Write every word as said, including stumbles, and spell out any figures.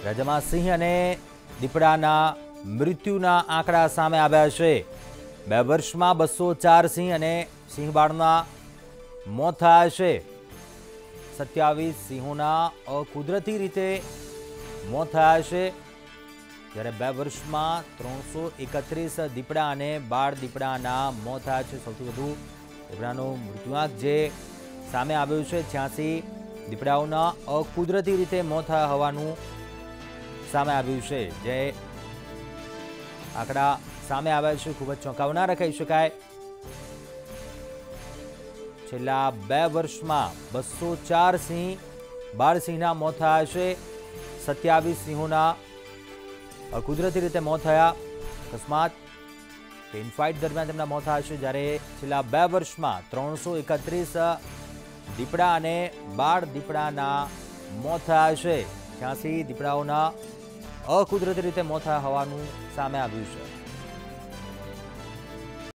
રાજ્યમાં સિંહ અને દીપડાના મૃત્યુના આંકડા સામે આવ્યા છે। બે વર્ષમાં બસો ચાર સિંહ અને સિંહબાળના મોત થયા છે। સત્યાવીસ સિંહોના અકુદરતી રીતે મોત થયા છે, જ્યારે બે વર્ષમાં ત્રણસો એકત્રીસ દીપડા અને બાળ દીપડાના મોત થયા છે। સૌથી વધુ દીપડાનો મૃત્યુઆંક જે સામે આવ્યો છે, છ્યાસી દીપડાઓના અકુદરતી રીતે મોત થયા હોવાનું સામે આવ્યું છે। જે આંકડા સામે આવ્યા છે ખૂબ જ ચોંકાવનારા કહી શકાય। છેલ્લા બે વર્ષમાં બસો ચાર સિંહ બાળસિંહના મોત થયા છે। સત્યાવીસ સિંહોના કુદરતી રીતે મોત થયા। અકસ્માત કે ઇનફાઇટ દરમિયાન તેમના મોત થયા છે, જ્યારે છેલ્લા બે વર્ષમાં ત્રણસો એકત્રીસ દીપડા અને બાળ દીપડાના મોત થયા છે। છ્યાસી દીપડાઓના અકુદરતી રીતે મોત થયા હોવાનું સામે આવ્યું છે।